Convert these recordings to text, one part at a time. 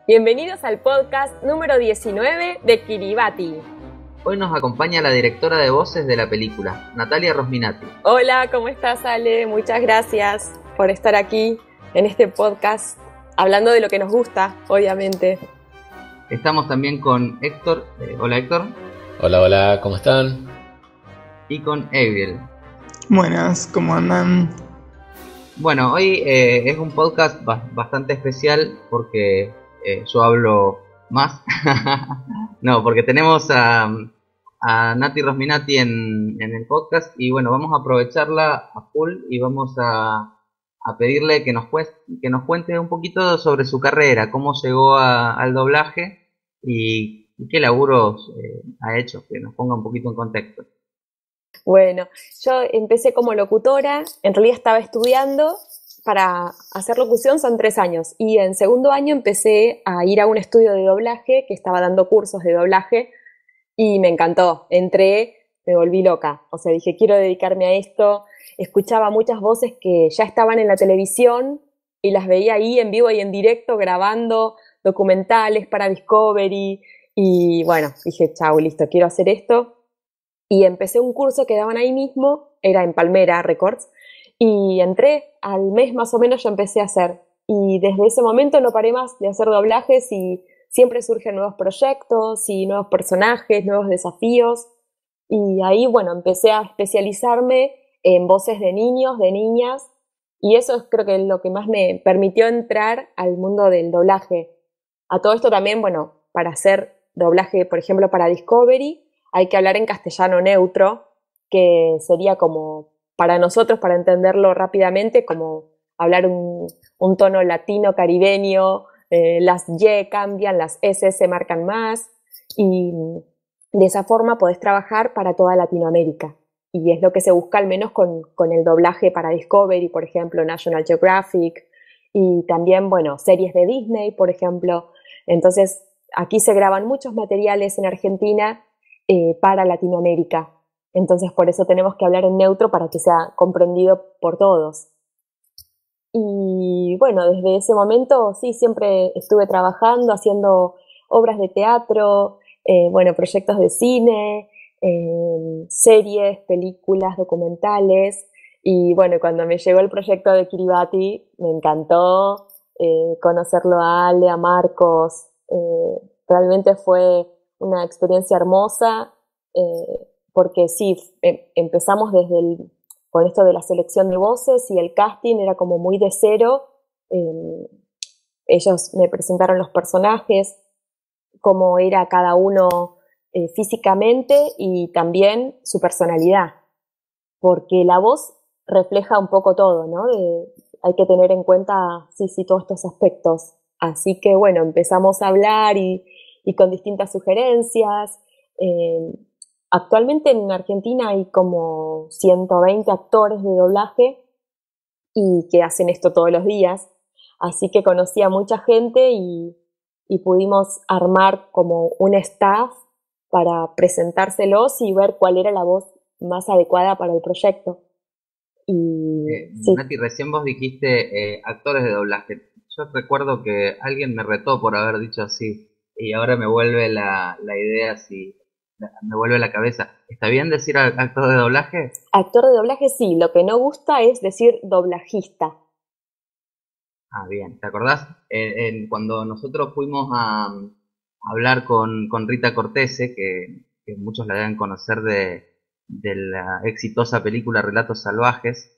Bienvenidos al podcast número 19 de Kiribati. Hoy nos acompaña la directora de voces de la película, Natalia Rosminati. Hola, ¿cómo estás, Ale? Muchas gracias por estar aquí en este podcast, hablando de lo que nos gusta, obviamente. Estamos también con Héctor. Hola, Héctor. Hola, ¿cómo están? Y con Eviel. Buenas, ¿cómo andan? Bueno, hoy es un podcast bastante especial porque yo hablo más. No, porque tenemos a Nati Rosminati en el podcast y bueno, vamos a aprovecharla a full y vamos a pedirle que nos cuente un poquito sobre su carrera, cómo llegó al doblaje y qué laburos ha hecho, que nos ponga un poquito en contexto. Bueno, yo empecé como locutora, en realidad estaba estudiando para hacer locución, son 3 años, y en segundo año empecé a ir a un estudio de doblaje que estaba dando cursos de doblaje y me encantó, entré, me volví loca, o sea, dije quiero dedicarme a esto, escuchaba muchas voces que ya estaban en la televisión y las veía ahí en vivo y en directo grabando documentales para Discovery y bueno, dije chau, listo, quiero hacer esto. Y empecé un curso que daban ahí mismo, era en Palmera Records, y entré, al mes más o menos yo empecé a hacer. Y desde ese momento no paré más de hacer doblajes y siempre surgen nuevos proyectos y nuevos personajes, nuevos desafíos. Y ahí, bueno, empecé a especializarme en voces de niños, de niñas, y eso es creo que lo que más me permitió entrar al mundo del doblaje. A todo esto también, bueno, para hacer doblaje, por ejemplo, para Discovery, hay que hablar en castellano neutro, que sería como, para nosotros, para entenderlo rápidamente, como hablar un tono latino caribeño, las Y cambian, las S se marcan más, y de esa forma podés trabajar para toda Latinoamérica. Y es lo que se busca al menos con el doblaje para Discovery, por ejemplo, National Geographic, y también, bueno, series de Disney, por ejemplo. Entonces, aquí se graban muchos materiales en Argentina para Latinoamérica. Entonces, por eso tenemos que hablar en neutro para que sea comprendido por todos. Y bueno, desde ese momento sí, siempre estuve trabajando, haciendo obras de teatro, bueno, proyectos de cine, series, películas, documentales. Y bueno, cuando me llegó el proyecto de Kiribati, me encantó conocerlo a Ale, a Marcos. Realmente fue una experiencia hermosa, porque sí, empezamos con esto de la selección de voces y el casting era como muy de cero. Ellos me presentaron los personajes, cómo era cada uno físicamente y también su personalidad, porque la voz refleja un poco todo, ¿no? Hay que tener en cuenta, sí, todos estos aspectos. Así que bueno, empezamos a hablar y con distintas sugerencias. Actualmente en Argentina hay como 120 actores de doblaje y que hacen esto todos los días. Así que conocí a mucha gente y pudimos armar como un staff para presentárselos y ver cuál era la voz más adecuada para el proyecto. Y sí. Nati, recién vos dijiste actores de doblaje. Yo recuerdo que alguien me retó por haber dicho así y ahora me vuelve la idea así, me vuelve la cabeza. ¿Está bien decir actor de doblaje? Actor de doblaje sí, lo que no gusta es decir doblajista. Ah, bien. ¿Te acordás? Cuando nosotros fuimos a hablar con Rita Cortese, que muchos la deben conocer de la exitosa película Relatos Salvajes,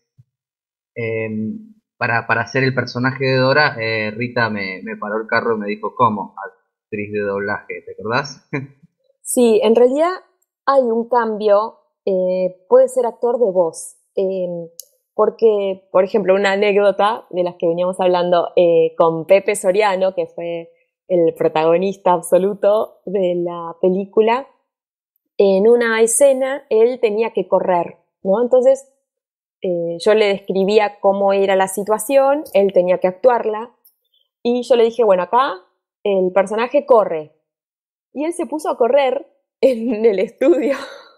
para hacer el personaje de Dora, Rita me paró el carro y me dijo, ¿cómo? Actriz de doblaje, ¿te acordás? Sí, en realidad hay un cambio, puede ser actor de voz, porque, por ejemplo, una anécdota de las que veníamos hablando con Pepe Soriano, que fue el protagonista absoluto de la película, en una escena él tenía que correr, ¿no? Entonces yo le describía cómo era la situación, él tenía que actuarla, y yo le dije, bueno, acá el personaje corre, y él se puso a correr en el estudio.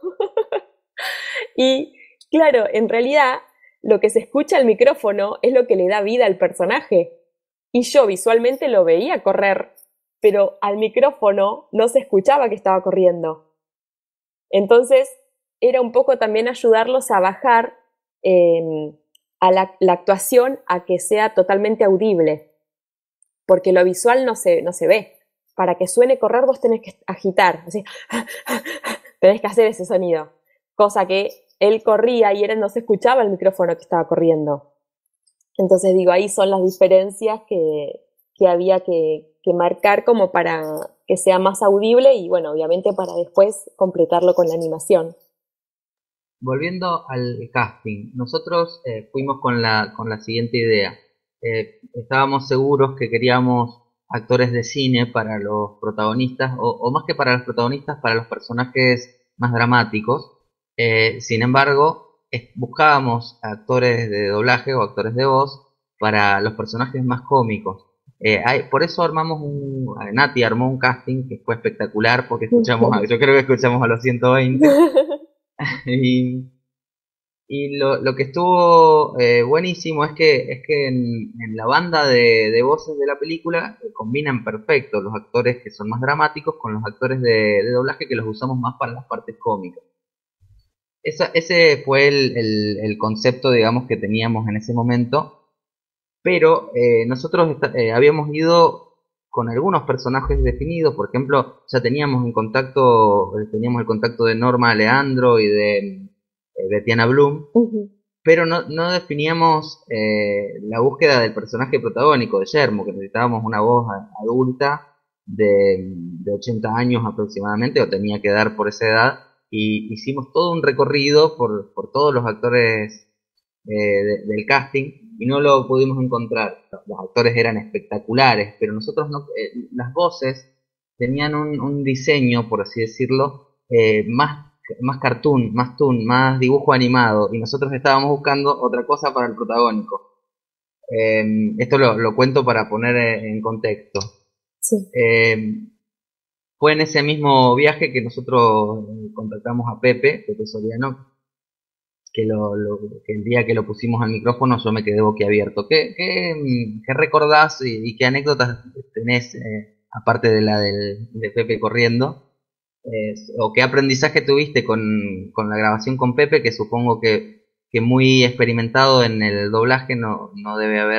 Y claro, en realidad lo que se escucha al micrófono es lo que le da vida al personaje. Y yo visualmente lo veía correr, pero al micrófono no se escuchaba que estaba corriendo. Entonces era un poco también ayudarlos a bajar a la actuación a que sea totalmente audible, porque lo visual no se ve. Para que suene correr vos tenés que agitar, así, tenés que hacer ese sonido, cosa que él corría y no se escuchaba el micrófono que estaba corriendo. Entonces digo, ahí son las diferencias que había que marcar como para que sea más audible y bueno, obviamente para después completarlo con la animación. Volviendo al casting, nosotros fuimos con la siguiente idea. Estábamos seguros que queríamos actores de cine para los protagonistas, o más que para los protagonistas, para los personajes más dramáticos. Sin embargo, buscábamos actores de doblaje o actores de voz para los personajes más cómicos. Por eso Nati armó un casting que fue espectacular porque yo creo que escuchamos a los 120. Y lo que estuvo buenísimo es que en la banda de voces de la película combinan perfecto los actores que son más dramáticos con los actores de doblaje que los usamos más para las partes cómicas. Ese fue el concepto, digamos, que teníamos en ese momento, pero nosotros habíamos ido con algunos personajes definidos. Por ejemplo, ya teníamos el contacto de Norma Leandro y de Betiana Bloom, pero no definíamos la búsqueda del personaje protagónico de Yermo, que necesitábamos una voz adulta de 80 años aproximadamente, o tenía que dar por esa edad, y hicimos todo un recorrido por todos los actores del casting y no lo pudimos encontrar. Los actores eran espectaculares, pero nosotros las voces tenían un diseño, por así decirlo, más cartoon, más toon, más dibujo animado, y nosotros estábamos buscando otra cosa para el protagónico. Esto lo cuento para poner en contexto. Sí. Fue en ese mismo viaje que nosotros contactamos a Pepe Soriano, que el día que lo pusimos al micrófono yo me quedé boquiabierto. ¿Qué recordás y qué anécdotas tenés, aparte de la de Pepe corriendo? ¿O qué aprendizaje tuviste con la grabación con Pepe, que supongo que muy experimentado en el doblaje no debe haber,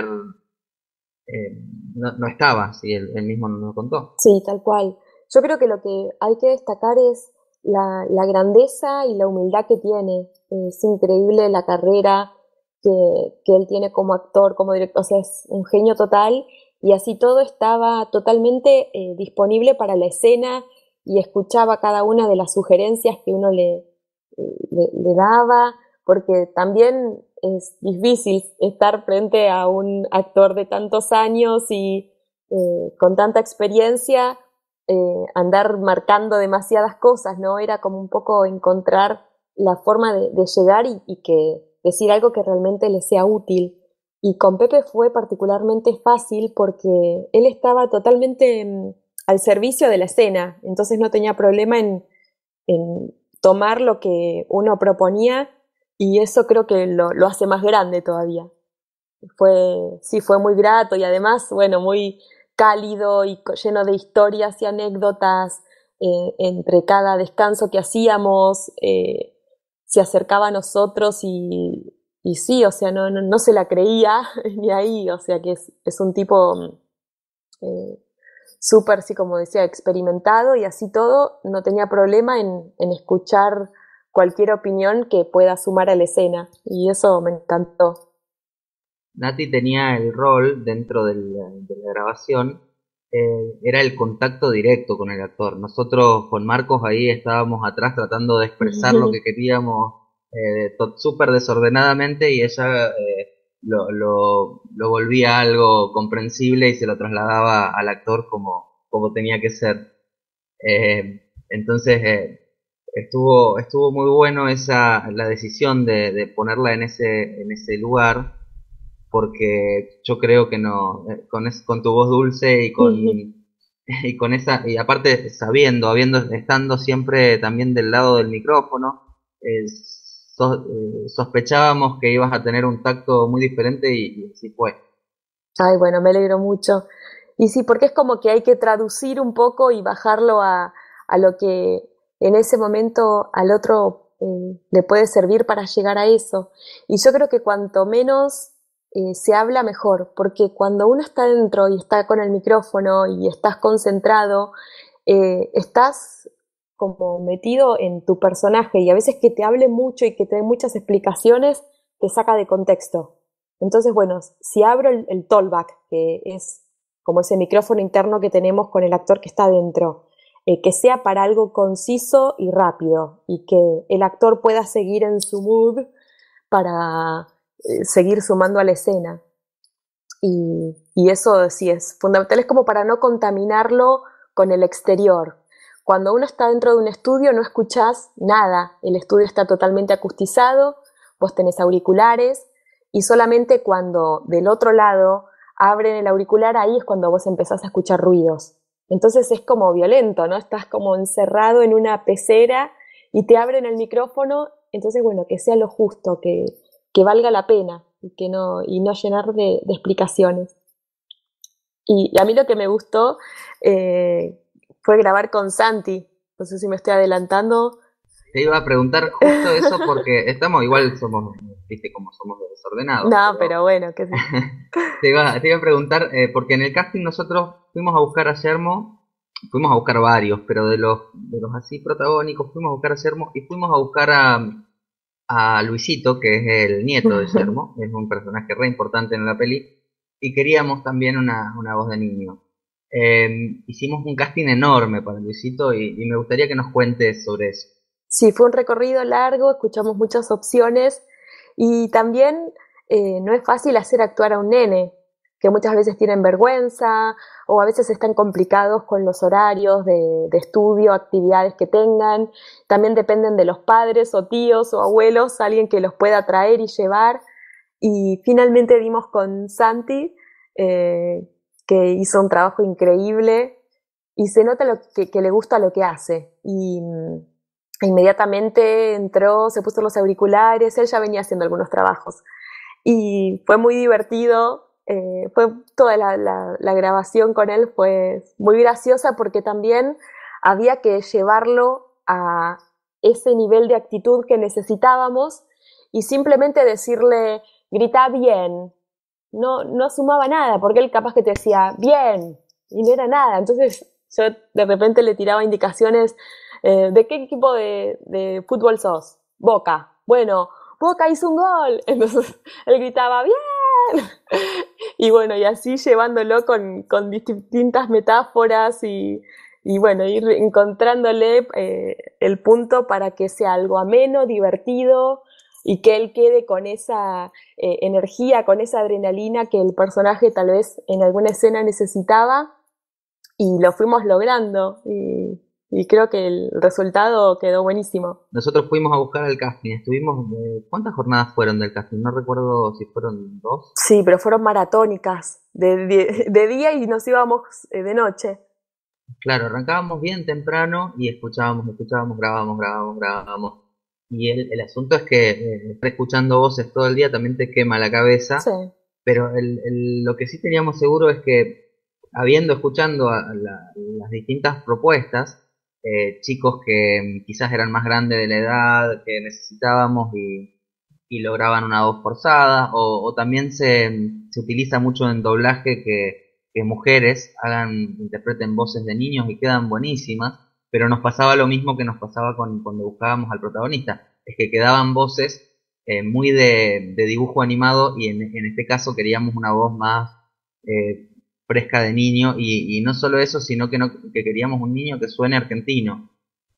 no estaba, si él mismo nos lo contó? Sí, tal cual. Yo creo que lo que hay que destacar es la grandeza y la humildad que tiene. Es increíble la carrera que él tiene como actor, como director, o sea, es un genio total, y así todo estaba totalmente disponible para la escena y escuchaba cada una de las sugerencias que uno le daba, porque también es difícil estar frente a un actor de tantos años y con tanta experiencia, andar marcando demasiadas cosas, ¿no? Era como un poco encontrar la forma de llegar y que decir algo que realmente le sea útil. Y con Pepe fue particularmente fácil porque él estaba totalmente al servicio de la escena, entonces no tenía problema en tomar lo que uno proponía, y eso creo que lo hace más grande todavía. Fue muy grato y además, bueno, muy cálido y lleno de historias y anécdotas. Entre cada descanso que hacíamos, se acercaba a nosotros y sí, o sea, no se la creía ni ahí, o sea que es un tipo súper, sí, como decía, experimentado, y así todo no tenía problema en escuchar cualquier opinión que pueda sumar a la escena, y eso me encantó. Nati tenía el rol dentro de la grabación, era el contacto directo con el actor. Nosotros con Marcos ahí estábamos atrás tratando de expresar lo que queríamos súper desordenadamente, y ella lo volvía algo comprensible y se lo trasladaba al actor como tenía que ser. Entonces estuvo muy bueno la decisión de ponerla en ese lugar, porque yo creo que no, con tu voz dulce y con esa, y aparte estando siempre también del lado del micrófono, sospechábamos que ibas a tener un tacto muy diferente, y así fue. Ay, bueno, me alegro mucho. Y sí, porque es como que hay que traducir un poco y bajarlo a lo que en ese momento al otro le puede servir para llegar a eso. Y yo creo que cuanto menos se habla, mejor, porque cuando uno está dentro y está con el micrófono y estás concentrado, estás como metido en tu personaje y a veces que te hable mucho y que te dé muchas explicaciones, te saca de contexto. Entonces, bueno, si abro el talkback, que es como ese micrófono interno que tenemos con el actor que está dentro, que sea para algo conciso y rápido y que el actor pueda seguir en su mood para seguir sumando a la escena. Y eso sí es fundamental, es como para no contaminarlo con el exterior. Cuando uno está dentro de un estudio no escuchás nada, el estudio está totalmente acustizado, vos tenés auriculares y solamente cuando del otro lado abren el auricular, ahí es cuando vos empezás a escuchar ruidos. Entonces es como violento, ¿no? Estás como encerrado en una pecera y te abren el micrófono, entonces bueno, que sea lo justo, que valga la pena y no llenar de explicaciones. Y a mí lo que me gustó fue grabar con Santi. No sé si me estoy adelantando. Te iba a preguntar justo eso porque somos, viste como somos desordenados. No, pero bueno, qué sé. Te iba a preguntar, porque en el casting nosotros fuimos a buscar a Yermo, fuimos a buscar varios, pero de los así protagónicos fuimos a buscar a Yermo y fuimos a buscar a Luisito, que es el nieto de Yermo, es un personaje re importante en la peli, y queríamos también una voz de niño. Hicimos un casting enorme para Luisito y me gustaría que nos cuentes sobre eso. Sí, fue un recorrido largo, escuchamos muchas opciones y también no es fácil hacer actuar a un nene, que muchas veces tienen vergüenza o a veces están complicados con los horarios de estudio, actividades que tengan. También dependen de los padres o tíos o abuelos, alguien que los pueda traer y llevar. Y finalmente dimos con Santi, que hizo un trabajo increíble y se nota que le gusta lo que hace. Y inmediatamente entró, se puso los auriculares, él ya venía haciendo algunos trabajos. Y fue muy divertido, fue toda la grabación con él fue muy graciosa porque también había que llevarlo a ese nivel de actitud que necesitábamos y simplemente decirle, grita bien, no sumaba nada, porque él capaz que te decía, bien, y no era nada. Entonces yo de repente le tiraba indicaciones, ¿de qué equipo de fútbol sos? Boca. Bueno, Boca hizo un gol. Entonces él gritaba, bien. Y bueno, y así llevándolo con distintas metáforas y bueno, ir encontrándole el punto para que sea algo ameno, divertido y que él quede con esa energía, con esa adrenalina que el personaje tal vez en alguna escena necesitaba y lo fuimos logrando y creo que el resultado quedó buenísimo. Nosotros fuimos a buscar el casting, estuvimos, ¿cuántas jornadas fueron del casting? No recuerdo si fueron 2. Sí, pero fueron maratónicas, de día y nos íbamos de noche. Claro, arrancábamos bien temprano y escuchábamos, grabábamos. Y el asunto es que estar escuchando voces todo el día también te quema la cabeza. Sí. Pero lo que sí teníamos seguro es que, escuchando las distintas propuestas, chicos que quizás eran más grandes de la edad, que necesitábamos y lograban una voz forzada, o también se utiliza mucho en doblaje que mujeres interpreten voces de niños y quedan buenísimas, pero nos pasaba lo mismo que nos pasaba cuando buscábamos al protagonista, es que quedaban voces muy de dibujo animado y en este caso queríamos una voz más fresca de niño y no solo eso, sino que queríamos un niño que suene argentino.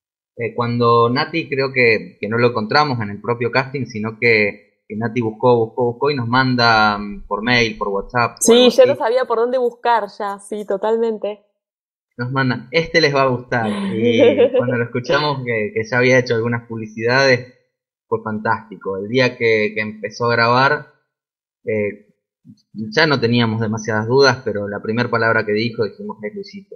Cuando Nati creo que no lo encontramos en el propio casting, sino que Nati buscó y nos manda por mail, por WhatsApp. Sí, yo no sabía por dónde buscar ya, sí, totalmente. Nos mandan, este les va a gustar. Y cuando lo escuchamos que ya había hecho algunas publicidades, fue fantástico. El día que empezó a grabar, ya no teníamos demasiadas dudas, pero la primera palabra que dijo dijimos, es Luisito.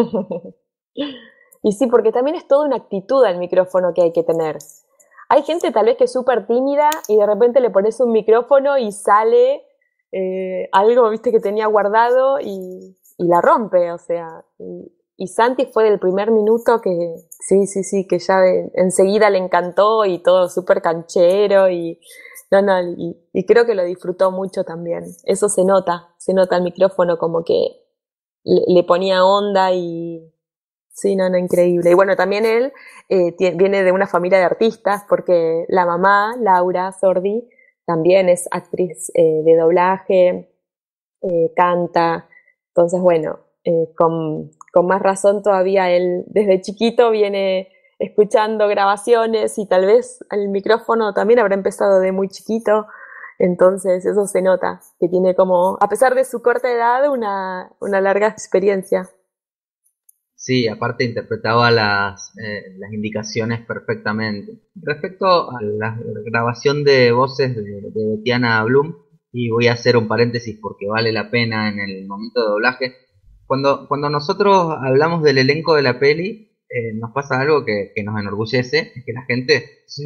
Y sí, porque también es toda una actitud al micrófono que hay que tener. Hay gente tal vez que es súper tímida y de repente le pones un micrófono y sale algo, viste, que tenía guardado y y la rompe, o sea, y Santi fue del primer minuto que sí, que ya enseguida le encantó y todo súper canchero y no, y creo que lo disfrutó mucho también. Eso se nota el micrófono como que le ponía onda y sí, no, increíble. Y bueno, también él viene de una familia de artistas porque la mamá, Laura Sordi, también es actriz de doblaje, canta. Entonces, bueno, con más razón todavía él desde chiquito viene escuchando grabaciones y tal vez el micrófono también habrá empezado de muy chiquito. Entonces eso se nota, que tiene como, a pesar de su corta edad, una larga experiencia. Sí, aparte interpretaba las indicaciones perfectamente. Respecto a la grabación de voces de Betiana Blum, y voy a hacer un paréntesis porque vale la pena en el momento de doblaje, cuando nosotros hablamos del elenco de la peli, nos pasa algo que nos enorgullece, es que la gente dice,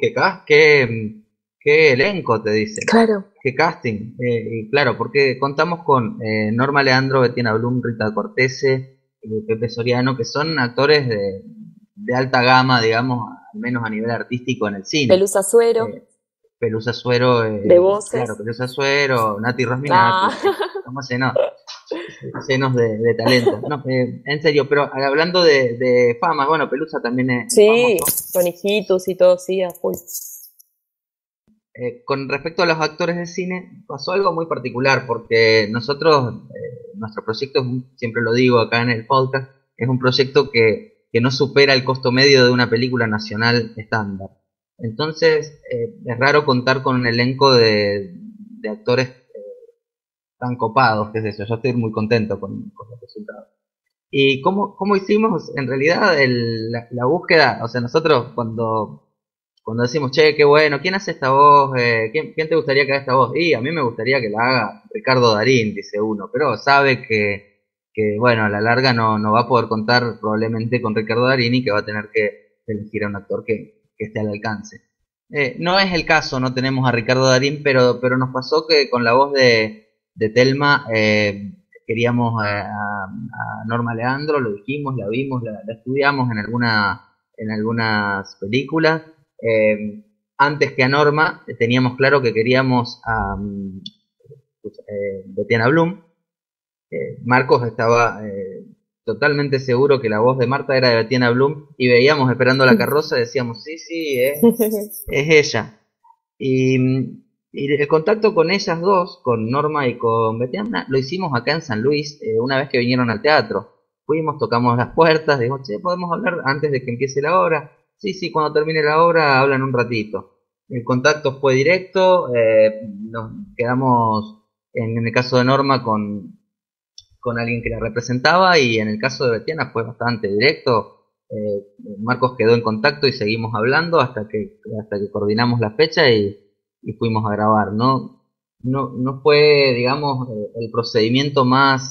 qué elenco, te dicen, Claro. qué casting. Y claro, porque contamos con Norma Leandro, Betiana Blum, Rita Cortese, Pepe Soriano, que son actores de alta gama, digamos, al menos a nivel artístico en el cine. Pelusa Suero. Pelusa Suero, de voces. claro, Pelusa Suero, Nati Rosminati, estamos llenos de talento. No, en serio, pero hablando de fama, bueno, Pelusa también es sí, famoso. Con hijitos y todo, sí, a full. Con respecto a los actores de cine, pasó algo muy particular, porque nosotros, nuestro proyecto, siempre lo digo acá en el podcast, es un proyecto que no supera el costo medio de una película nacional estándar. Entonces, es raro contar con un elenco de actores tan copados, qué sé yo. Yo estoy muy contento con los resultados. ¿Y cómo hicimos? En realidad, la búsqueda, o sea, nosotros cuando decimos, che, qué bueno, ¿quién hace esta voz? ¿Quién te gustaría que haga esta voz? Y a mí me gustaría que la haga Ricardo Darín, dice uno, pero sabe que bueno, a la larga no va a poder contar probablemente con Ricardo Darín y que va a tener que elegir a un actor que esté al alcance. No es el caso, no tenemos a Ricardo Darín, pero nos pasó que con la voz de Telma queríamos a Norma Leandro, lo dijimos, la vimos, la estudiamos en algunas películas. Antes que a Norma, teníamos claro que queríamos a Betiana Blum. Marcos estaba totalmente seguro que la voz de Marta era de Betiana Blum y veíamos esperando la carroza y decíamos, sí, es ella. Y el contacto con ellas dos, con Norma y con Betiana, lo hicimos acá en San Luis una vez que vinieron al teatro. Fuimos, tocamos las puertas, dijimos, che, ¿podemos hablar antes de que empiece la obra? Sí, cuando termine la obra hablan un ratito. El contacto fue directo, nos quedamos, en el caso de Norma, con alguien que la representaba y en el caso de Betiana fue bastante directo. Marcos quedó en contacto y seguimos hablando hasta que coordinamos la fecha y fuimos a grabar. No fue, digamos, el procedimiento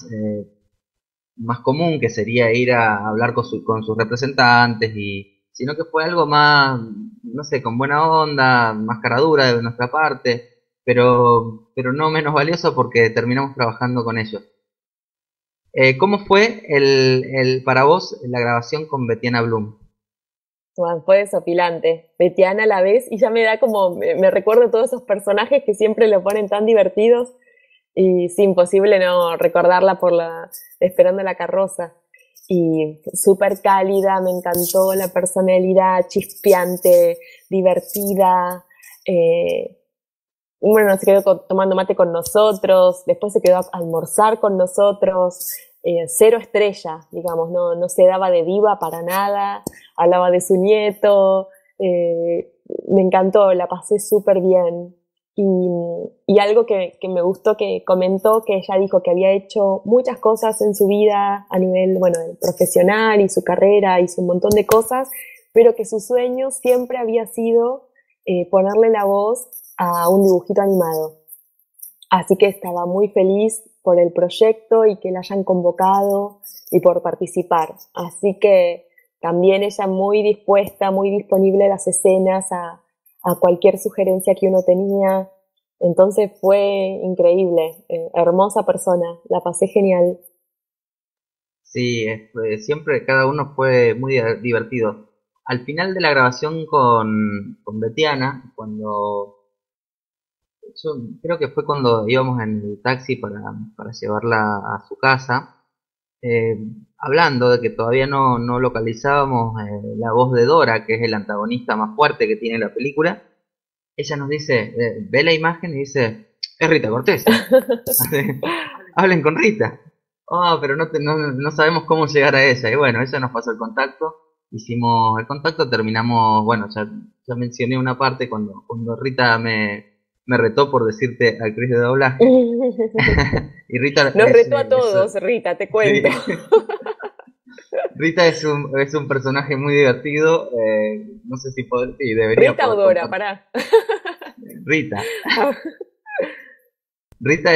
más común, que sería ir a hablar con sus representantes, sino que fue algo más, no sé, con buena onda, más caradura de nuestra parte, pero no menos valioso porque terminamos trabajando con ellos. ¿Cómo fue para vos la grabación con Betiana Blum? Bueno, fue desopilante. Betiana a la vez y ya me da como, me recuerdo todos esos personajes que siempre lo ponen tan divertidos y es imposible no recordarla por esperando la carroza. Y súper cálida, me encantó la personalidad, chispeante, divertida. Bueno, se quedó tomando mate con nosotros, después se quedó a almorzar con nosotros, cero estrella, digamos, no se daba de diva para nada, hablaba de su nieto, me encantó, la pasé súper bien. Y algo que me gustó que comentó, que ella dijo que había hecho muchas cosas en su vida a nivel, bueno, profesional y su carrera, hizo un montón de cosas, pero que su sueño siempre había sido ponerle la voz a un dibujito animado. Así que estaba muy feliz por el proyecto y que la hayan convocado y por participar. Así que también ella muy dispuesta, muy disponible a las escenas, a cualquier sugerencia que uno tenía. Entonces fue increíble, hermosa persona, la pasé genial. Sí, siempre cada uno fue muy divertido. Al final de la grabación con Betiana, yo creo que fue cuando íbamos en el taxi para llevarla a su casa, eh, hablando de que todavía no localizábamos la voz de Dora, que es el antagonista más fuerte que tiene la película. Ella nos dice, ve la imagen y dice, es Rita Cortés. Hablen con Rita. Oh, pero no sabemos cómo llegar a ella. Y bueno, ella nos pasó el contacto. Hicimos el contacto, terminamos, bueno, ya mencioné una parte cuando Rita me retó por decirte actriz de doblaje. Y Rita Nos retó a todos, Rita, te cuento. Sí. Rita es un personaje muy divertido. No sé si sí, debería Rita o poder Dora, contar. pará. Rita. Rita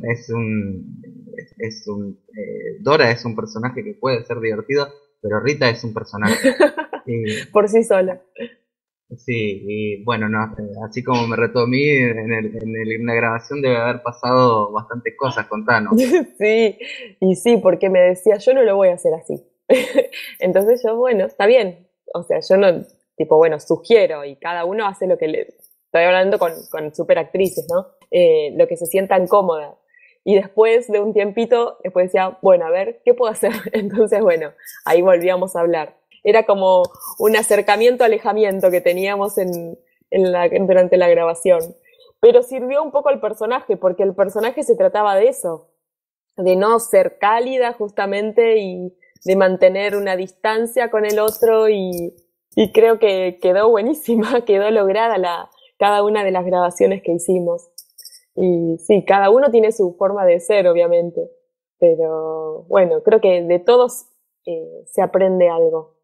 Dora es un personaje que puede ser divertido, pero Rita es un personaje. Y, Por sí sola. sí, y bueno, no, así como me retó a mí, en la grabación debe haber pasado bastantes cosas con Tano. Sí, y sí, porque me decía, yo no lo voy a hacer así. Entonces yo, bueno, está bien. O sea, yo no, tipo, bueno, sugiero y cada uno hace lo que le... Estoy hablando con superactrices, ¿no? Lo que se sientan cómodas. Y después de un tiempito, después decía, bueno, a ver, ¿qué puedo hacer? Entonces, bueno, ahí volvíamos a hablar. Era como un acercamiento-alejamiento que teníamos durante la grabación. Pero sirvió un poco al personaje, porque el personaje se trataba de eso, de no ser cálida justamente y de mantener una distancia con el otro y creo que quedó buenísima, quedó lograda cada una de las grabaciones que hicimos. Y sí, cada uno tiene su forma de ser, obviamente, pero bueno, creo que de todos se aprende algo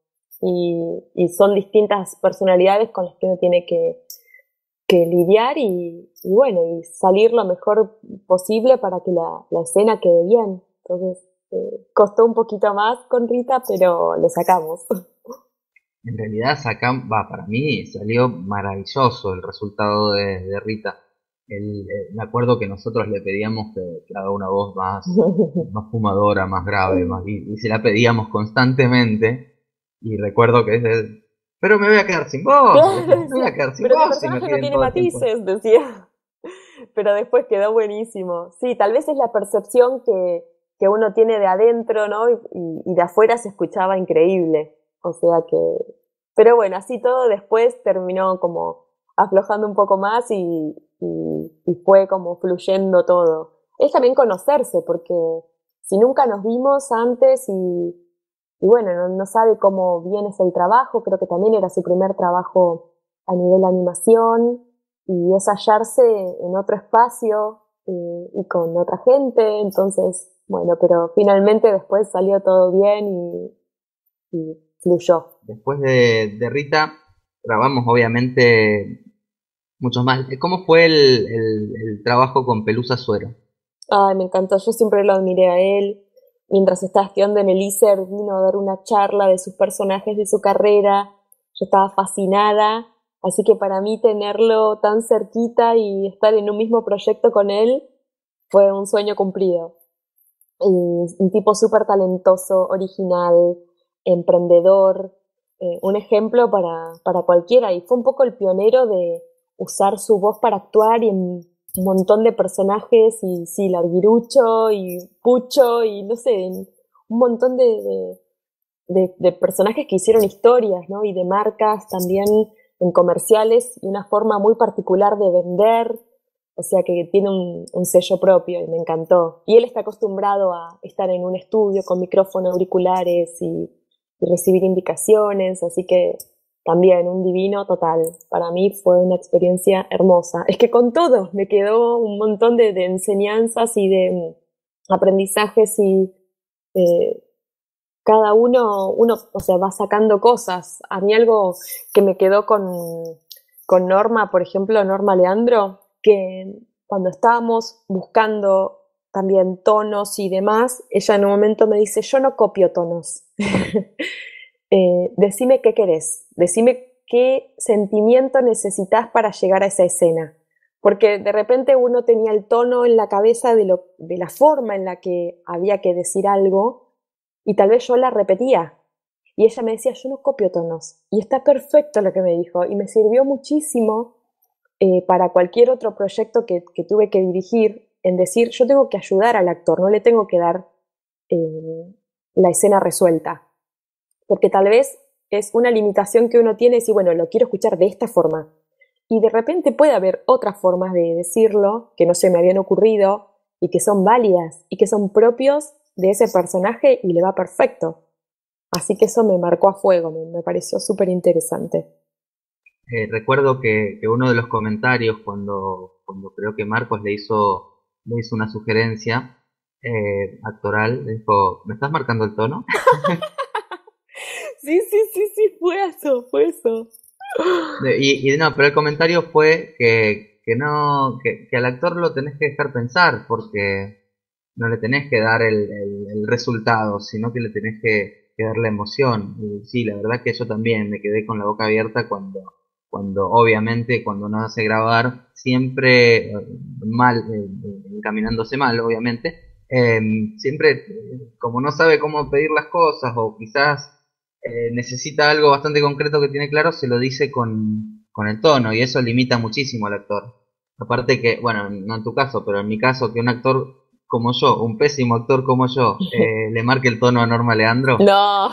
y son distintas personalidades con las que uno tiene que lidiar y bueno, y salir lo mejor posible para que la escena quede bien. Entonces, costó un poquito más con Rita, pero lo sacamos. En realidad, para mí salió maravilloso el resultado de Rita. Me acuerdo que nosotros le pedíamos que haga una voz más fumadora, más grave, y se la pedíamos constantemente. Y recuerdo que pero me voy a quedar sin voz, Claro, me voy decía, a quedar sin pero mi voz si me personaje no piden tiene todo el tiempo. matices, decía. Pero después quedó buenísimo. Sí, tal vez es la percepción que uno tiene de adentro, ¿no? Y de afuera se escuchaba increíble. O sea que... Pero bueno, así todo después terminó como aflojando un poco más y fue como fluyendo todo. Es también conocerse, porque si nunca nos vimos antes y bueno, no sabe cómo bien es el trabajo, creo que también era su primer trabajo a nivel animación, y es hallarse en otro espacio y con otra gente, entonces, bueno, pero finalmente después salió todo bien y fluyó. Después de Rita, grabamos obviamente muchos más. ¿Cómo fue el trabajo con Pelusa Suero? Ay, me encantó, yo siempre lo admiré a él. Mientras estaba estudiando en el ISER, vino a dar una charla de sus personajes, de su carrera. Yo estaba fascinada, así que para mí tenerlo tan cerquita y estar en un mismo proyecto con él fue un sueño cumplido. Y un tipo súper talentoso, original, emprendedor, un ejemplo para cualquiera. Y fue un poco el pionero de usar su voz para actuar y en un montón de personajes, y sí, Larguirucho y Pucho y no sé, un montón de personajes que hicieron historias, ¿no? Y de marcas también en comerciales y una forma muy particular de vender. O sea que tiene un sello propio y me encantó. Y él está acostumbrado a estar en un estudio con micrófono, auriculares y recibir indicaciones, así que también un divino total. Para mí fue una experiencia hermosa. Es que con todos me quedó un montón de enseñanzas y de aprendizajes y eh, cada uno, o sea, va sacando cosas. A mí algo que me quedó con Norma, por ejemplo, Norma Leandro, que cuando estábamos buscando también tonos y demás, ella en un momento me dice, yo no copio tonos. Decime qué querés, decime qué sentimiento necesitas para llegar a esa escena. Porque de repente uno tenía el tono en la cabeza de la forma en la que había que decir algo, y tal vez yo la repetía. Y ella me decía, yo no copio tonos. Y está perfecto lo que me dijo. Y me sirvió muchísimo para cualquier otro proyecto que tuve que dirigir, en decir, yo tengo que ayudar al actor, no le tengo que dar la escena resuelta. Porque tal vez es una limitación que uno tiene, decir, bueno, lo quiero escuchar de esta forma. Y de repente puede haber otras formas de decirlo que no se me habían ocurrido y que son válidas y que son propios de ese personaje y le va perfecto. Así que eso me marcó a fuego, me pareció súper interesante. Recuerdo que uno de los comentarios cuando creo que Marcos le hizo una sugerencia actoral, le dijo, ¿me estás marcando el tono? Sí, fue eso. No, pero el comentario fue que no, que al actor lo tenés que dejar pensar, porque no le tenés que dar el resultado, sino que le tenés que dar la emoción. Y sí, la verdad que yo también me quedé con la boca abierta cuando obviamente, cuando no hace grabar, siempre mal, encaminándose mal, obviamente, siempre, como no sabe cómo pedir las cosas, o quizás necesita algo bastante concreto que tiene claro, se lo dice con el tono, y eso limita muchísimo al actor. Aparte que, bueno, no en tu caso, pero en mi caso, que un actor como yo, un pésimo actor como yo, le marque el tono a Norma Leandro. No,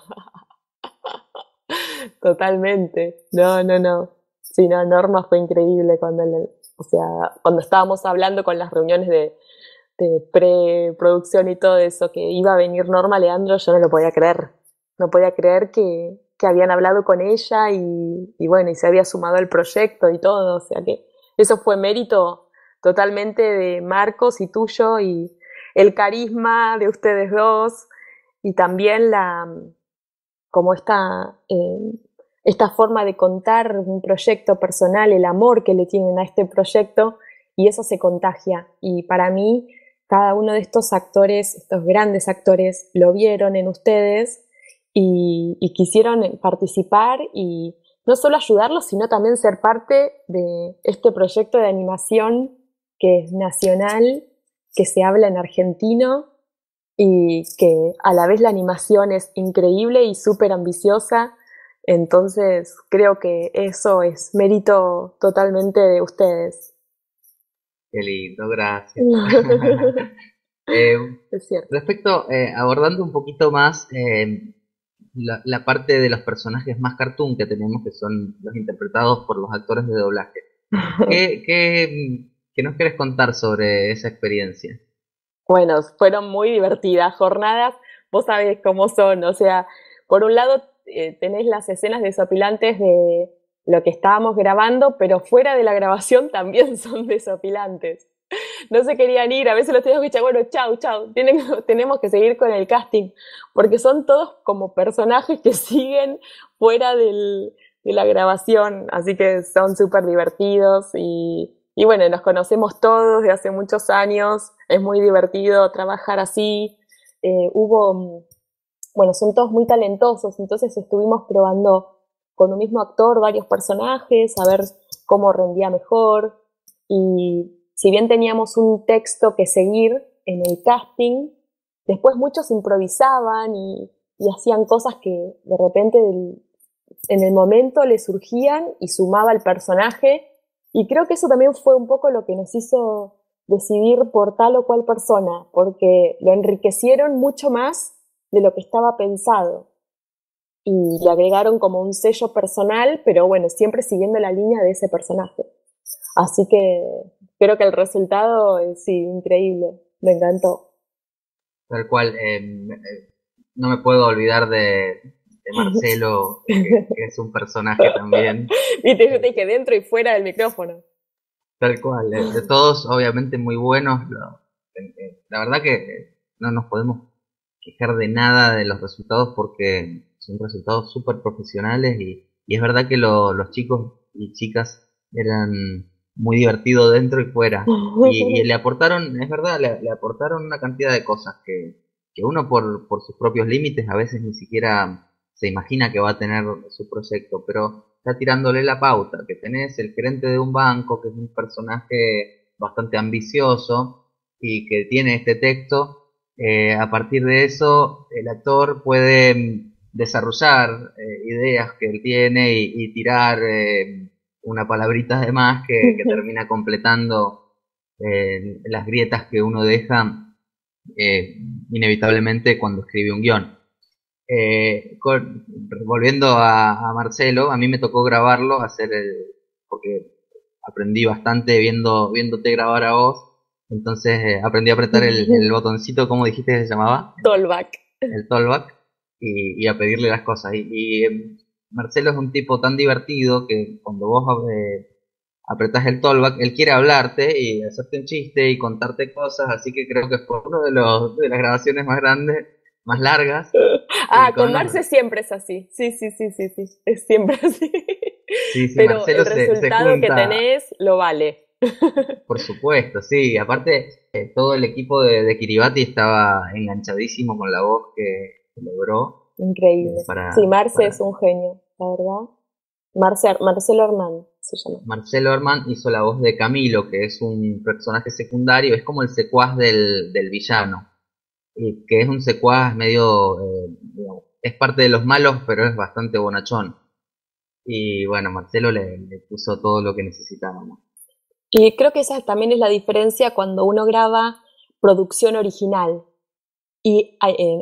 totalmente. No. Sí, no, Norma fue increíble o sea, cuando estábamos hablando con las reuniones de preproducción y todo eso, que iba a venir Norma Leandro, yo no lo podía creer. No podía creer que habían hablado con ella y bueno, y se había sumado al proyecto y todo. O sea que eso fue mérito totalmente de Marcos y tuyo, y el carisma de ustedes dos, y también como esta forma de contar un proyecto personal, el amor que le tienen a este proyecto, y eso se contagia. Y para mí, cada uno de estos actores, estos grandes actores, lo vieron en ustedes y quisieron participar y no solo ayudarlos, sino también ser parte de este proyecto de animación que es nacional, que se habla en argentino y que a la vez la animación es increíble y súper ambiciosa. Entonces creo que eso es mérito totalmente de ustedes. Qué lindo, gracias. Es cierto. Respecto, abordando un poquito más la parte de los personajes más cartoon que tenemos, que son los interpretados por los actores de doblaje. ¿Qué nos quieres contar sobre esa experiencia? Bueno, fueron muy divertidas jornadas, vos sabés cómo son, o sea, por un lado tenés las escenas desopilantes de lo que estábamos grabando, pero fuera de la grabación también son desopilantes. No se querían ir, a veces los teníamos que echar, bueno, chau, tenemos que seguir con el casting, porque son todos como personajes que siguen fuera de la grabación, así que son súper divertidos y bueno, nos conocemos todos de hace muchos años, es muy divertido trabajar así. Bueno, son todos muy talentosos, entonces estuvimos probando con un mismo actor varios personajes, a ver cómo rendía mejor, y si bien teníamos un texto que seguir en el casting, después muchos improvisaban y hacían cosas que de repente en el momento les surgían y sumaba el personaje, y creo que eso también fue un poco lo que nos hizo decidir por tal o cual persona, porque lo enriquecieron mucho más de lo que estaba pensado y le agregaron como un sello personal, pero bueno, siempre siguiendo la línea de ese personaje. Así que creo que el resultado es sí, increíble, me encantó. Tal cual, no me puedo olvidar de Marcelo, que es un personaje también. Viste, yo te dije dentro y fuera del micrófono. Tal cual, de todos obviamente muy buenos. La verdad que no nos podemos quejar de nada de los resultados porque son resultados súper profesionales y es verdad que los chicos y chicas eran muy divertidos dentro y fuera. Y le aportaron, es verdad, le aportaron una cantidad de cosas que uno por sus propios límites a veces ni siquiera se imagina que va a tener su proyecto, pero está tirándole la pauta, que tenés el gerente de un banco, que es un personaje bastante ambicioso y que tiene este texto, A partir de eso, el actor puede desarrollar ideas que él tiene y tirar una palabrita de más que termina completando las grietas que uno deja eh, inevitablemente cuando escribe un guión. Volviendo a Marcelo, a mí me tocó grabarlo, porque aprendí bastante viéndote grabar a vos, entonces aprendí a apretar el botoncito, ¿cómo dijiste que se llamaba? Tollback. El tollback, y a pedirle las cosas. Marcelo es un tipo tan divertido que cuando vos apretás el tollback, él quiere hablarte y hacerte un chiste y contarte cosas, así que creo que fue uno de las grabaciones más grandes, más largas. Ah, con Marce siempre es así. Sí, sí, sí, sí, sí. Es siempre así. Sí, sí, Pero Marcelo el se resultado que junta, tenés lo vale. por supuesto, sí. Aparte, todo el equipo de Kiribati estaba enganchadísimo con la voz que logró Increíble. Sí, Marce es para... un genio, la verdad. Marcelo Hernán se llama. Marcelo Herman hizo la voz de Camilo, que es un personaje secundario, es como el secuaz del villano, y que es un secuaz medio, digamos, es parte de los malos, pero es bastante bonachón. Y bueno, Marcelo le puso todo lo que necesitábamos. Y creo que esa también es la diferencia cuando uno graba producción original y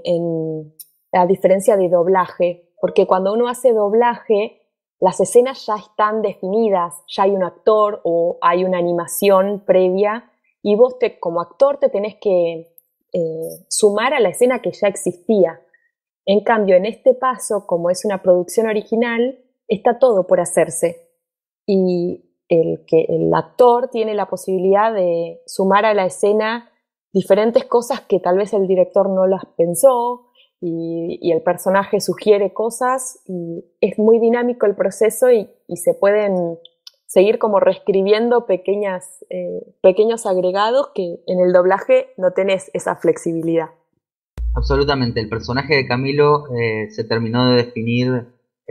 a diferencia de doblaje, porque cuando uno hace doblaje, las escenas ya están definidas, ya hay un actor o hay una animación previa y vos como actor te tenés que sumar a la escena que ya existía. En cambio, en este paso, como es una producción original, está todo por hacerse y el actor tiene la posibilidad de sumar a la escena diferentes cosas que tal vez el director no las pensó y el personaje sugiere cosas y es muy dinámico el proceso y se pueden seguir como reescribiendo pequeños agregados que en el doblaje no tenés esa flexibilidad. Absolutamente, el personaje de Camilo se terminó de definir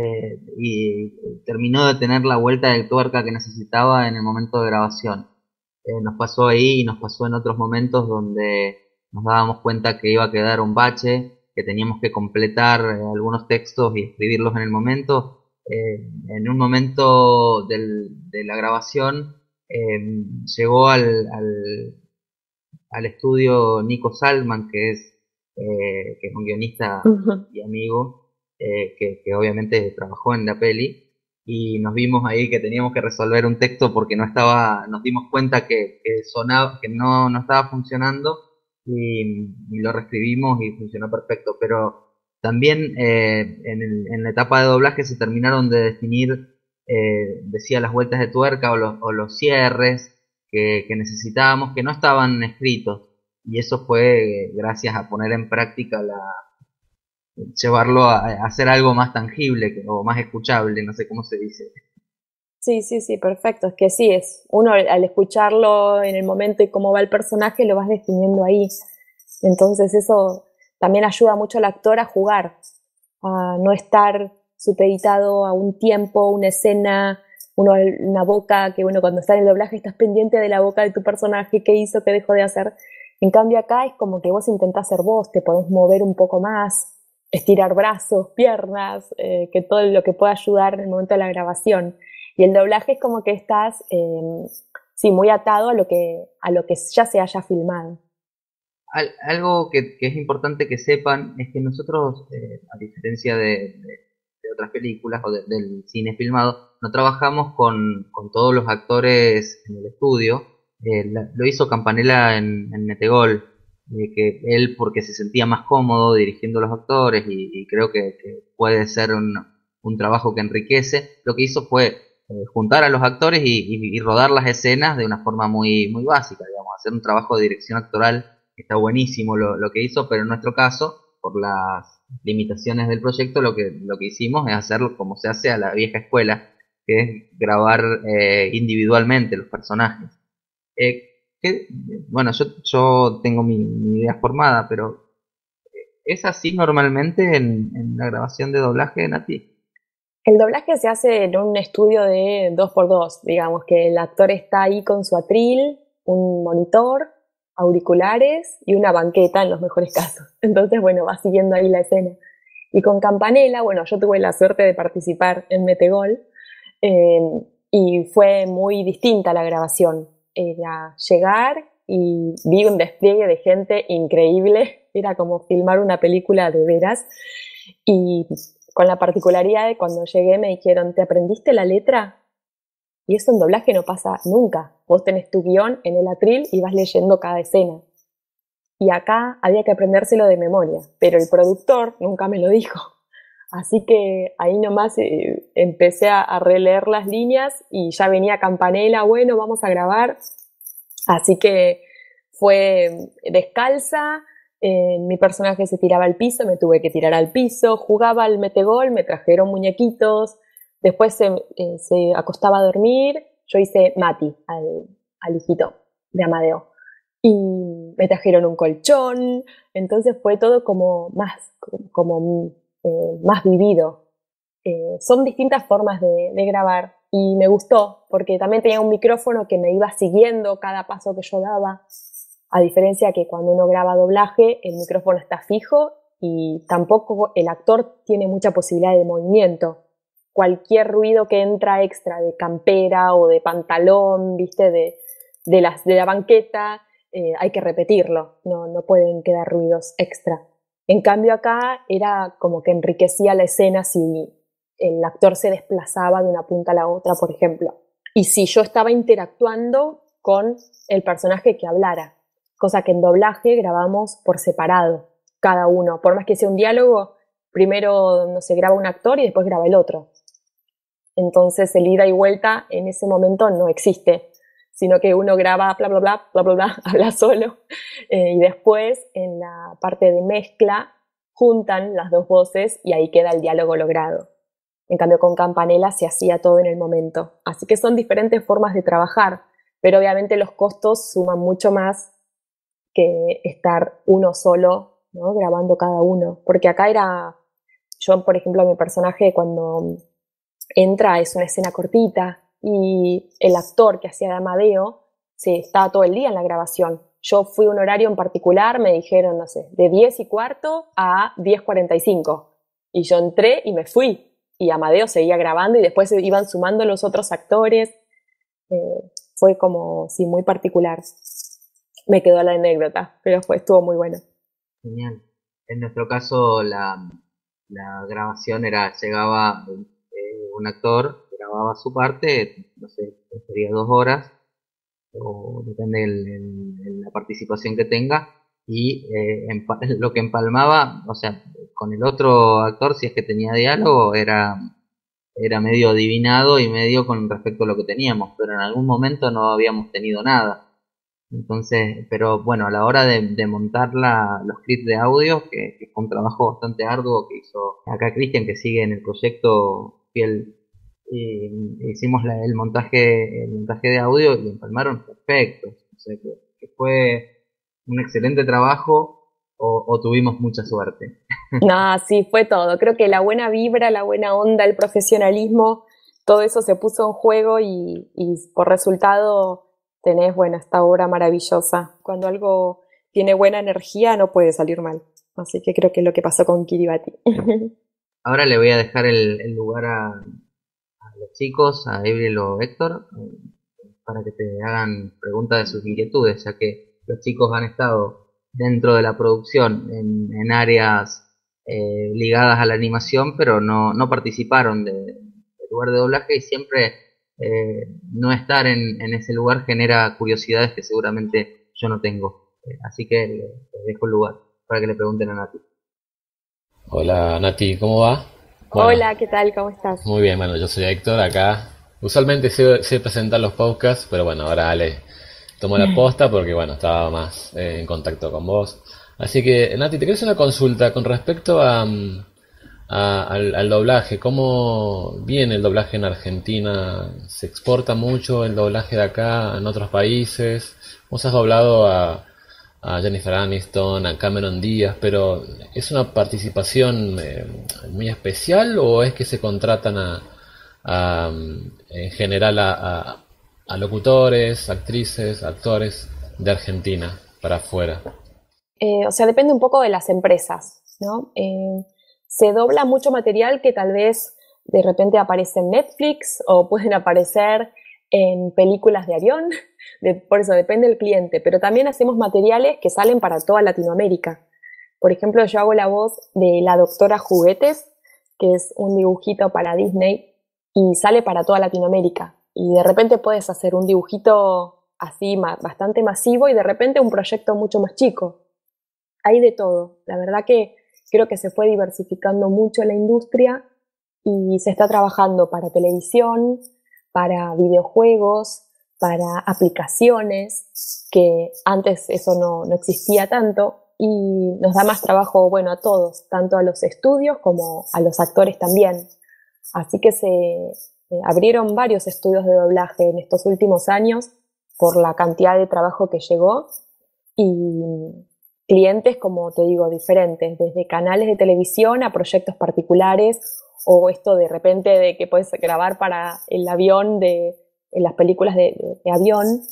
y terminó de tener la vuelta de tuerca que necesitaba en el momento de grabación. Nos pasó ahí y nos pasó en otros momentos donde nos dábamos cuenta que iba a quedar un bache, que teníamos que completar algunos textos y escribirlos en el momento. En un momento de la grabación llegó al estudio Nico Salman, que es un guionista Uh-huh. y amigo, que obviamente trabajó en la peli, y nos vimos ahí que teníamos que resolver un texto porque no estaba, nos dimos cuenta que sonaba, que no estaba funcionando, y lo reescribimos y funcionó perfecto, pero también en la etapa de doblaje se terminaron de definir, decía, las vueltas de tuerca o los cierres que necesitábamos, que no estaban escritos, y eso fue gracias a poner en práctica llevarlo a hacer algo más tangible o más escuchable, no sé cómo se dice. Sí, sí, sí, perfecto. Es que sí, uno al escucharlo en el momento y cómo va el personaje, lo vas definiendo ahí. Entonces eso también ayuda mucho al actor a jugar, a no estar supeditado a un tiempo, una escena, una boca, que uno cuando está en el doblaje estás pendiente de la boca de tu personaje, qué hizo, qué dejó de hacer. En cambio acá es como que vos intentás ser vos, te podés mover un poco más, estirar brazos, piernas, que todo lo que pueda ayudar en el momento de la grabación. Y el doblaje es como que estás, sí, muy atado a lo que ya se haya filmado. Algo que es importante que sepan es que nosotros, a diferencia de otras películas o del cine filmado, no trabajamos con todos los actores en el estudio. Lo hizo Campanella en Metegol, que él porque se sentía más cómodo dirigiendo a los actores y creo que puede ser un trabajo que enriquece. Lo que hizo fue juntar a los actores y rodar las escenas de una forma muy básica, digamos, hacer un trabajo de dirección actoral. Está buenísimo lo que hizo, pero en nuestro caso, por las limitaciones del proyecto, lo que hicimos es hacerlo como se hace a la vieja escuela, que es grabar individualmente los personajes. Eh, que, bueno, yo tengo mi idea formada, pero ¿es así normalmente en la grabación de doblaje, Nati? El doblaje se hace en un estudio de 2x2, digamos que el actor está ahí con su atril, un monitor, auriculares y una banqueta en los mejores casos. Entonces, bueno, vas siguiendo ahí la escena. Y con Campanella, bueno, yo tuve la suerte de participar en Metegol y fue muy distinta la grabación. Era llegar y vi un despliegue de gente increíble, era como filmar una película de veras. Y con la particularidad de cuando llegué me dijeron, ¿te aprendiste la letra? Y eso en doblaje no pasa nunca. Vos tenés tu guión en el atril y vas leyendo cada escena. Y acá había que aprendérselo de memoria, pero el productor nunca me lo dijo. Así que ahí nomás empecé a releer las líneas y ya venía Campanella, bueno, vamos a grabar. Así que fue descalza, mi personaje se tiraba al piso, me tuve que tirar al piso, jugaba al metegol, me trajeron muñequitos, después se acostaba a dormir, yo hice Mati al hijito de Amadeo. Y me trajeron un colchón, entonces fue todo como más vivido. Son distintas formas de grabar y me gustó porque también tenía un micrófono que me iba siguiendo cada paso que yo daba, a diferencia que cuando uno graba doblaje el micrófono está fijo y tampoco el actor tiene mucha posibilidad de movimiento. Cualquier ruido que entra extra de campera o de pantalón, viste, de la banqueta, hay que repetirlo, no pueden quedar ruidos extra. En cambio acá era como que enriquecía la escena si el actor se desplazaba de una punta a la otra, por ejemplo. Y si yo estaba interactuando con el personaje que hablara, cosa que en doblaje grabamos por separado, cada uno. Por más que sea un diálogo, primero no se graba un actor y después graba el otro. Entonces el ida y vuelta en ese momento no existe, sino que uno graba bla, bla, bla, bla, bla, bla, habla solo, y después en la parte de mezcla juntan las dos voces y ahí queda el diálogo logrado. En cambio con Campanella se hacía todo en el momento. Así que son diferentes formas de trabajar, pero obviamente los costos suman mucho más que estar uno solo, ¿no? Grabando cada uno. Porque acá yo por ejemplo mi personaje cuando entra es una escena cortita, y el actor que hacía de Amadeo estaba todo el día en la grabación. Yo fui a un horario en particular, me dijeron, no sé, de 10:15 a 10:45. Y yo entré y me fui. Y Amadeo seguía grabando y después se iban sumando los otros actores. Fue como, sí, muy particular. Me quedó la anécdota, pero estuvo muy bueno. Genial. En nuestro caso la grabación llegaba un actor, grababa su parte, no sé, sería 2 horas, o depende de la participación que tenga, y lo que empalmaba, o sea, con el otro actor, si es que tenía diálogo, era medio adivinado y medio con respecto a lo que teníamos, pero en algún momento no habíamos tenido nada. Entonces, pero bueno, a la hora de montar los clips de audio, que fue un trabajo bastante arduo que hizo acá Cristian, que sigue en el proyecto fiel, hicimos el montaje de audio y empalmaron perfecto. O sea que fue un excelente trabajo, o tuvimos mucha suerte. No, sí, fue todo. Creo que la buena vibra, la buena onda, el profesionalismo, todo eso se puso en juego y por resultado tenés, bueno, esta obra maravillosa. Cuando algo tiene buena energía no puede salir mal. Así que creo que es lo que pasó con Kiribati. Ahora le voy a dejar el lugar a los chicos, a Abril o Héctor, para que te hagan preguntas de sus inquietudes, ya que los chicos han estado dentro de la producción en áreas ligadas a la animación, pero no participaron del lugar de doblaje, y siempre no estar en ese lugar genera curiosidades que seguramente yo no tengo. Así que les dejo el lugar para que le pregunten a Nati. Hola Nati, ¿cómo va? Bueno, hola, ¿qué tal? ¿Cómo estás? muy bien, bueno, yo soy Héctor acá. Usualmente sé presentar los podcasts, pero bueno, ahora le tomo la posta porque bueno, estaba más en contacto con vos. Así que Nati, te quería hacer una consulta con respecto al doblaje. ¿Cómo viene el doblaje en Argentina? ¿Se exporta mucho el doblaje de acá en otros países? Vos has doblado a Jennifer Aniston, a Cameron Díaz, pero ¿es una participación muy especial o es que se contratan en general a locutores, actrices, actores de Argentina? para afuera? O sea, depende un poco de las empresas, ¿no? Se dobla mucho material que tal vez de repente aparece en Netflix o pueden aparecer en películas de avión, por eso depende del cliente, pero también hacemos materiales que salen para toda Latinoamérica. Por ejemplo, yo hago la voz de la Doctora Juguetes, que es un dibujito para Disney y sale para toda Latinoamérica. Y de repente puedes hacer un dibujito así bastante masivo y de repente un proyecto mucho más chico. Hay de todo. La verdad que creo que se fue diversificando mucho la industria y se está trabajando para televisión, para videojuegos, para aplicaciones, que antes eso no existía tanto y nos da más trabajo, bueno, a todos, tanto a los estudios como a los actores también. Así que se abrieron varios estudios de doblaje en estos últimos años por la cantidad de trabajo que llegó y clientes, como te digo, diferentes, desde canales de televisión a proyectos particulares o esto de repente de que puedes grabar para el avión en las películas de avión.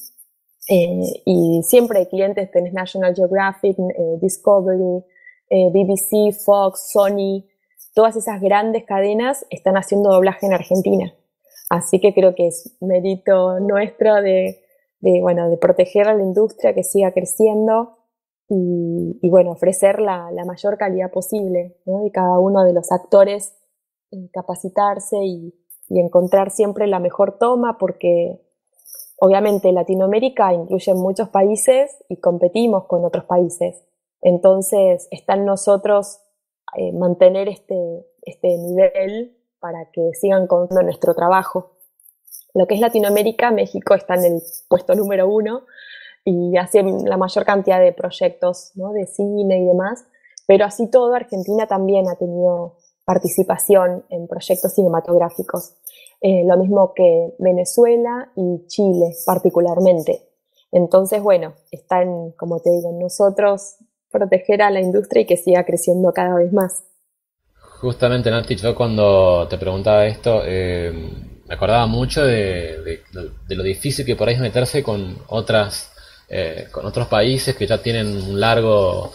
Y siempre hay clientes, tenés National Geographic, Discovery, BBC, Fox, Sony, todas esas grandes cadenas están haciendo doblaje en Argentina. Así que creo que es mérito nuestro de proteger a la industria, que siga creciendo y bueno, ofrecer la mayor calidad posible, ¿no? De cada uno de los actores, capacitarse y encontrar siempre la mejor toma, porque obviamente Latinoamérica incluye muchos países y competimos con otros países. Entonces está en nosotros mantener este nivel para que sigan con nuestro trabajo. Lo que es Latinoamérica, México está en el puesto número 1 y hace la mayor cantidad de proyectos, ¿no? De cine y demás, pero así todo Argentina también ha tenido participación en proyectos cinematográficos. Lo mismo que Venezuela y Chile particularmente. Entonces, bueno, está como te digo, en nosotros proteger a la industria y que siga creciendo cada vez más. Justamente, Nati, yo cuando te preguntaba esto, me acordaba mucho de lo difícil que por ahí es meterse con otros países que ya tienen un largo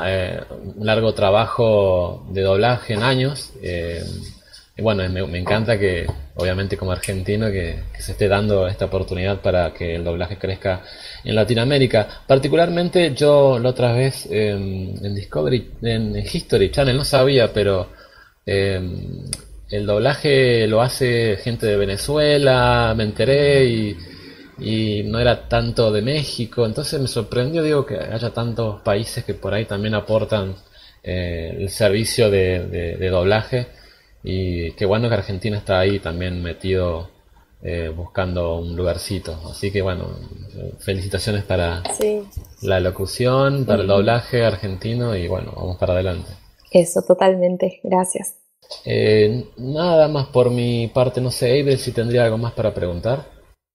trabajo de doblaje en años. Y bueno, me encanta que, obviamente como argentino, que se esté dando esta oportunidad para que el doblaje crezca en Latinoamérica. Particularmente yo la otra vez en Discovery, en History Channel, no sabía, pero el doblaje lo hace gente de Venezuela, me enteré, y no era tanto de México. Entonces me sorprendió, digo, que haya tantos países que por ahí también aportan el servicio de doblaje. Y qué bueno que Argentina está ahí también metido, buscando un lugarcito. Así que bueno, felicitaciones para Sí. la locución, para el doblaje argentino y bueno, vamos para adelante. Eso, totalmente. Gracias. Nada más por mi parte, no sé, Abel, si tendría algo más para preguntar.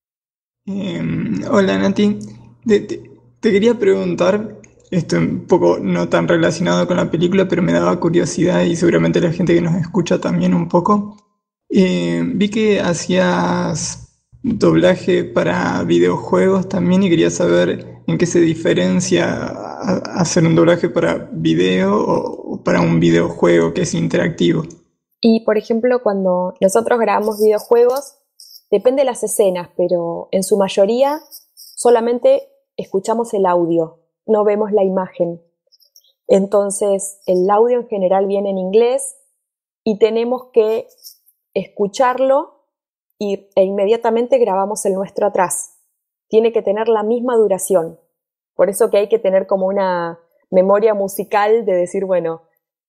Hola Nati, te quería preguntar, esto un poco no tan relacionado con la película, pero me daba curiosidad y seguramente la gente que nos escucha también un poco. Vi que hacías doblaje para videojuegos también y quería saber en qué se diferencia hacer un doblaje para video o para un videojuego que es interactivo. Y por ejemplo, cuando nosotros grabamos videojuegos, depende de las escenas, pero en su mayoría solamente escuchamos el audio, no vemos la imagen. Entonces, el audio en general viene en inglés y tenemos que escucharlo e inmediatamente grabamos el nuestro atrás. Tiene que tener la misma duración. Por eso que hay que tener como una memoria musical de decir, bueno,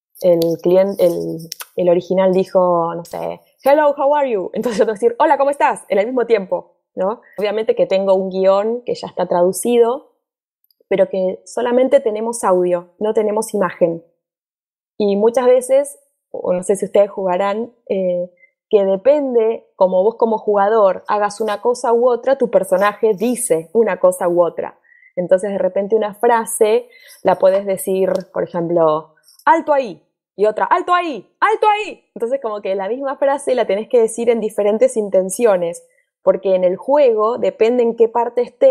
el original dijo, no sé, hello, how are you? Entonces yo tengo que decir, hola, ¿cómo estás? En el mismo tiempo, ¿no? Obviamente que tengo un guión que ya está traducido, pero que solamente tenemos audio, no tenemos imagen. Y muchas veces, o no sé si ustedes jugarán, que depende, como vos como jugador hagas una cosa u otra, tu personaje dice una cosa u otra. Entonces de repente una frase la puedes decir, por ejemplo, alto ahí, y otra, alto ahí, alto ahí. Entonces como que la misma frase la tenés que decir en diferentes intenciones, porque en el juego, depende en qué parte estés,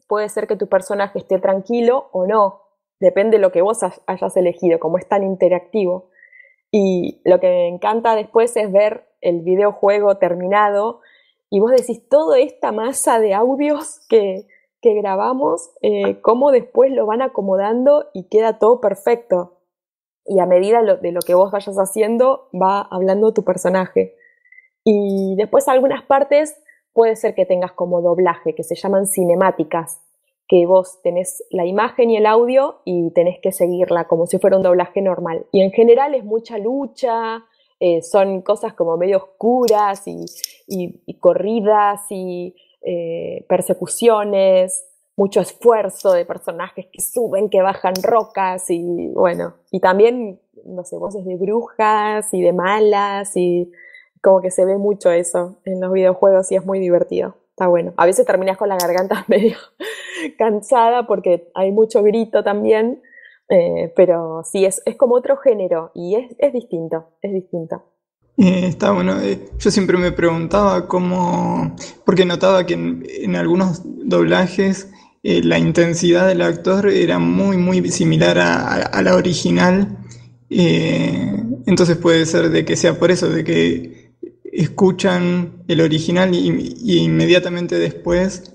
puede ser que tu personaje esté tranquilo o no, depende de lo que vos hayas elegido, como es tan interactivo. Y lo que me encanta después es ver el videojuego terminado y vos decís, toda esta masa de audios que grabamos, cómo después lo van acomodando y queda todo perfecto. Y a medida de lo que vos vayas haciendo, va hablando tu personaje. Y después algunas partes puede ser que tengas como doblaje, que se llaman cinemáticas, que vos tenés la imagen y el audio y tenés que seguirla como si fuera un doblaje normal. Y en general es mucha lucha, son cosas como medio oscuras y corridas y persecuciones, mucho esfuerzo de personajes que suben, que bajan rocas y bueno, y también, no sé, voces de brujas y de malas y como que se ve mucho eso en los videojuegos y es muy divertido. Está bueno. A veces terminas con la garganta medio cansada porque hay mucho grito también, pero sí, es como otro género y es distinto, es distinto. Está bueno. Yo siempre me preguntaba cómo, porque notaba que en algunos doblajes la intensidad del actor era muy, muy similar a la original. Entonces puede ser de que sea por eso, de que escuchan el original y inmediatamente después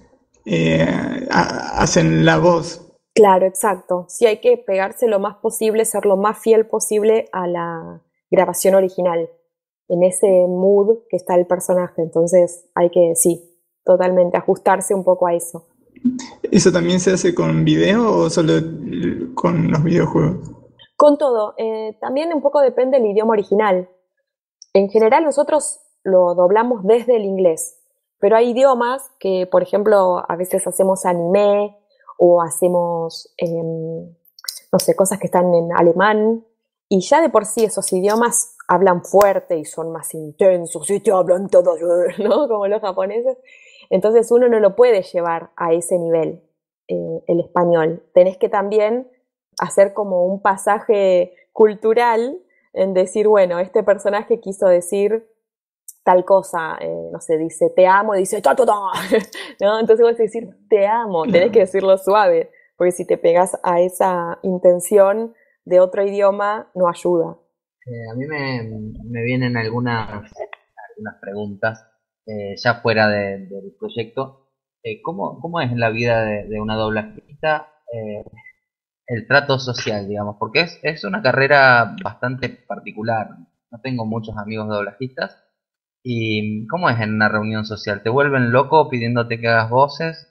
hacen la voz. Claro, exacto. Sí hay que pegarse lo más posible, ser lo más fiel posible a la grabación original, en ese mood que está el personaje. Entonces hay que, sí, totalmente ajustarse un poco a eso. ¿Eso también se hace con video o solo con los videojuegos? Con todo, también un poco depende del idioma original. En general nosotros lo doblamos desde el inglés, pero hay idiomas que, por ejemplo, a veces hacemos anime o hacemos, no sé, cosas que están en alemán, y ya de por sí esos idiomas hablan fuerte y son más intensos y te hablan todos, ¿no? Como los japoneses. Entonces uno no lo puede llevar a ese nivel, el español. Tenés que también hacer como un pasaje cultural en decir, bueno, este personaje quiso decir tal cosa, no sé, dice te amo, y dice ta, ta, ta, ¿no? Entonces vos decir te amo, tenés que decirlo suave, porque si te pegas a esa intención de otro idioma, no ayuda. A mí me vienen algunas preguntas ya fuera del proyecto. ¿Cómo es la vida de una doblajista? El trato social, digamos, porque es una carrera bastante particular. No tengo muchos amigos doblajistas. ¿Y cómo es en una reunión social? ¿Te vuelven loco pidiéndote que hagas voces?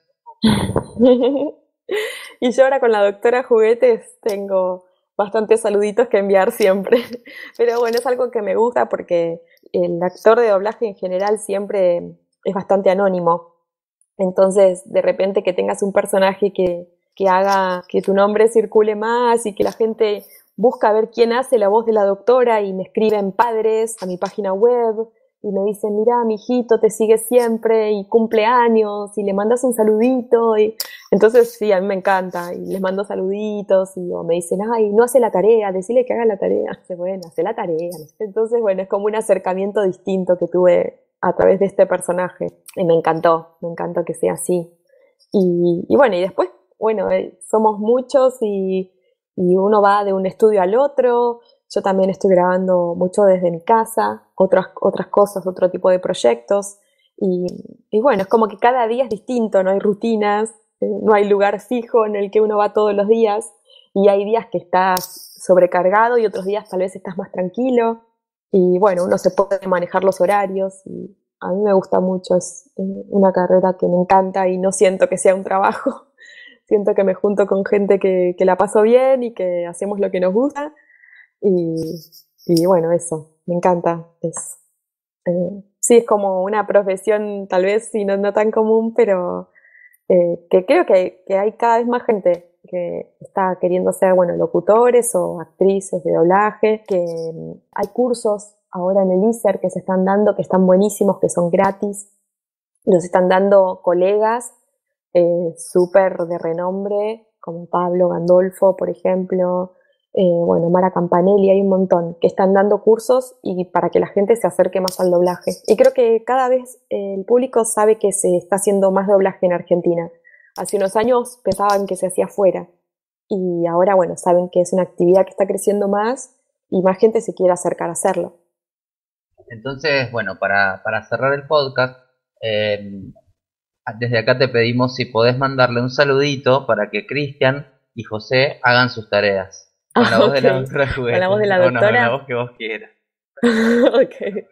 Y yo ahora con la doctora Juguetes tengo bastantes saluditos que enviar siempre. Pero bueno, es algo que me gusta porque el actor de doblaje en general siempre es bastante anónimo. Entonces, de repente que tengas un personaje que haga que tu nombre circule más y que la gente busca ver quién hace la voz de la doctora y me escriben padres a mi página web y me dicen, mira, mi hijito te sigue siempre y cumple años y le mandas un saludito. Y entonces sí, a mí me encanta y les mando saluditos y o me dicen, ay, no hace la tarea, decirle que haga la tarea. Dice, bueno, hace la tarea. Entonces, bueno, es como un acercamiento distinto que tuve a través de este personaje y me encantó que sea así. Y bueno, y después, bueno, somos muchos y uno va de un estudio al otro. Yo también estoy grabando mucho desde mi casa, otras cosas, otro tipo de proyectos. Y bueno, es como que cada día es distinto, no hay rutinas, no hay lugar fijo en el que uno va todos los días. Y hay días que estás sobrecargado y otros días tal vez estás más tranquilo. Y bueno, uno se puede manejar los horarios y a mí me gusta mucho, es una carrera que me encanta y no siento que sea un trabajo. Siento que me junto con gente que la paso bien y que hacemos lo que nos gusta. Y, y bueno, eso, me encanta. Sí, es como una profesión tal vez sí, no tan común, pero que creo que hay cada vez más gente que está queriendo ser, bueno, locutores o actrices de doblaje, que hay cursos ahora en el ISER que se están dando, que están buenísimos, que son gratis, los están dando colegas súper de renombre, como Pablo Gandolfo, por ejemplo, bueno, Mara Campanelli, hay un montón que están dando cursos y para que la gente se acerque más al doblaje. Y creo que cada vez el público sabe que se está haciendo más doblaje en Argentina. Hace unos años pensaban que se hacía afuera y ahora, bueno, saben que es una actividad que está creciendo más y más gente se quiere acercar a hacerlo. Entonces, bueno, para cerrar el podcast, desde acá te pedimos si podés mandarle un saludito para que Cristian y José hagan sus tareas. Con la voz de la doctora Juguete. Con la voz de la No, doctora. con la voz que vos quieras. Ok.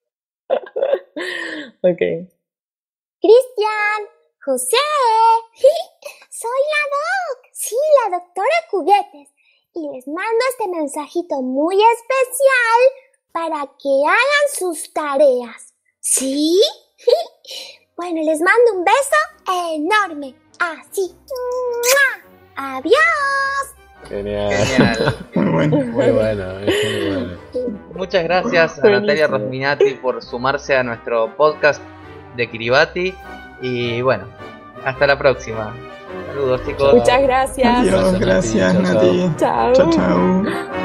Ok. Cristian, José, soy la Doc, sí, la doctora Juguetes, y les mando este mensajito muy especial para que hagan sus tareas, ¿sí? Bueno, les mando un beso enorme, así. ¡Mua! ¡Adiós! Genial. Muy bueno. Muy bueno, es muy bueno. Muchas gracias a Natalia Rosminati por sumarse a nuestro podcast de Kiribati. Y bueno, hasta la próxima. Saludos, chicos. Muchas gracias. Adiós, gracias, Nati. Nati. Chao. Chao, chao.